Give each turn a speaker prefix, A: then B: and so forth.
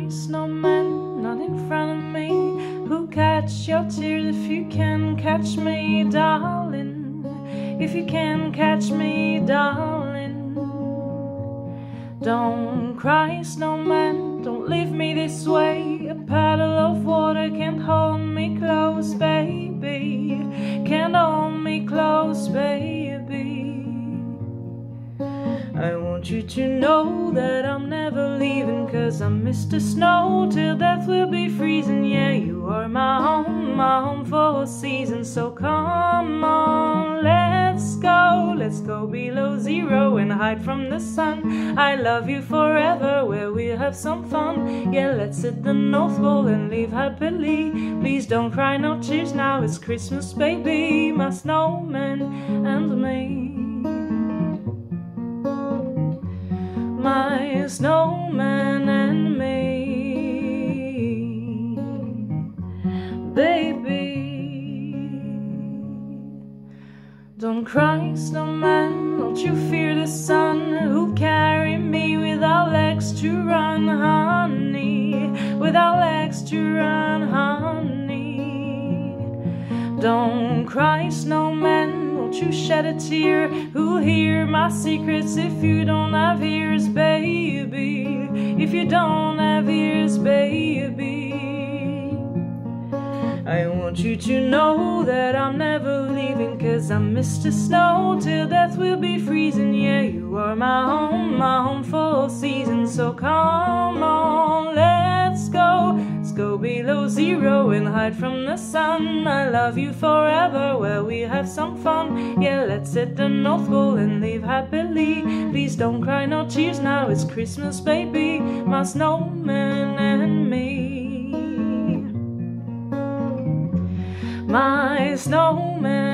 A: cry, snowman, not in front of me. Who'll catch your tears if you can catch me, darling? If you can catch me, darling. Don't cry, snowman, don't leave me this way. A paddle of water can't hold me close, baby. Can't hold me close, baby. I want you to know that I'm never leaving, 'cause I'm Mr. Snow till death will be freezing. Yeah, you are my home for a season. So come on, let's go below zero and hide from the sun. I love you forever, where we'll have some fun. Yeah, let's hit the North Pole and live happily. Please don't cry, no tears now, it's Christmas, baby. My snowman and me. My snowman and me, baby. Don't cry, snowman, don't you fear the sun. Who'll carry me without legs to run, honey? Without legs to run, honey. Don't cry, snowman, won't you shed a tear? Who'll hear my secrets if you don't have ears, baby? If you don't have ears, baby. I want you to know that I'm never leaving, 'cause I'm Mr. Snow till death will be freezing. Yeah, you are my home for a season. So come on, let's go below zero and hide from the sun. I love you forever, where we have some fun. Yeah, let's hit the North Pole and live happily. Please don't cry, no tears now, it's Christmas, baby. My snowman and me. My snowman